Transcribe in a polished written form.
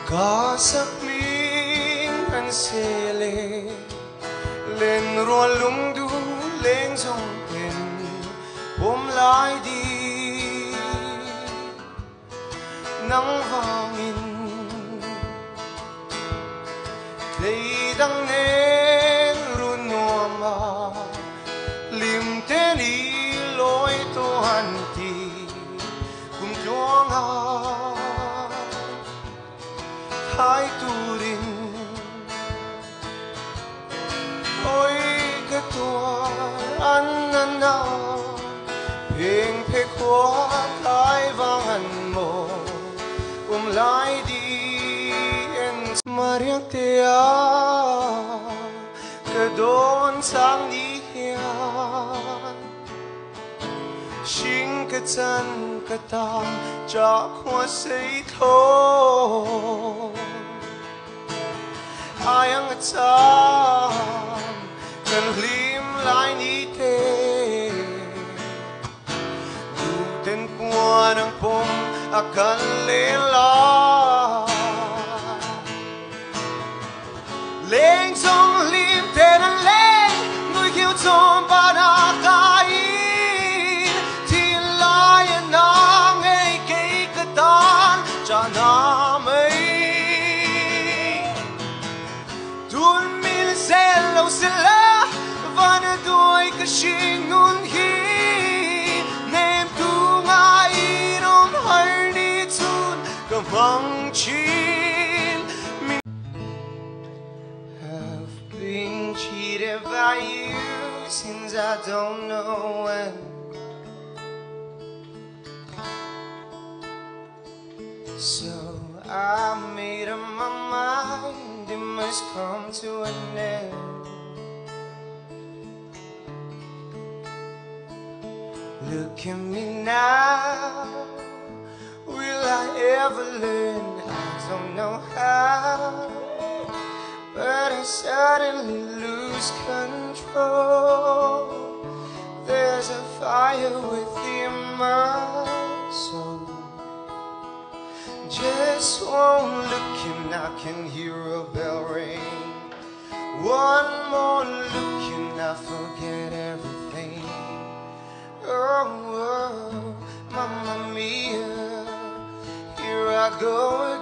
Có sakling an sele lên rùa lung du lên dòng thuyền ôm lại đi nắng vàng in đây đang nên run nua mà lim tên đi lối tô hành thì cùng chuông hai turin ôi cái tua ăn na hiền phê quá thái vang hẳn mồ lại đi en mariang tia cái đón sang đi hiền xin cái chân cái tam cha khoa xây thô ai ang cha cần lim lại ní thế dù tên qua nang pom akan lên la lên sông lim tên anh lên người kêu chom ba na kai thì lại na ngay cái tan cha na mấy tuôn min sẽ lâu sẽ lá và nơi đuôi cái xin ngun hi nem tu ngai non hay đi chun cầm vang chín. Have been cheated by you since I don't know when. So I made up my mind, it must come to an end. Look at me now, will I ever learn? I don't know how, but I suddenly lose control. There's a fire within my soul. Just one look and I can hear a bell ring. One more look and I forget everything. Oh, oh, Mamma Mia, here I go again.